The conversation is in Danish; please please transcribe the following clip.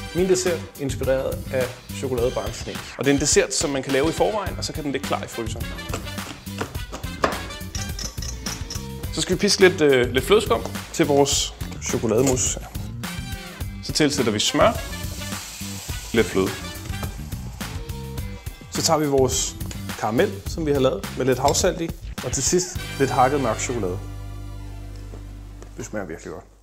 Min dessert inspireret af chokoladebarn sne. Og det er en dessert, som man kan lave i forvejen, og så kan den ligge klar i fryseren. Så skal vi piske lidt flødeskum til vores chokolademousse. Så tilsætter vi smør, lidt fløde. Så tager vi vores karamel, som vi har lavet, med lidt havsalt i, og til sidst lidt hakket mørk chokolade. Det smager virkelig godt.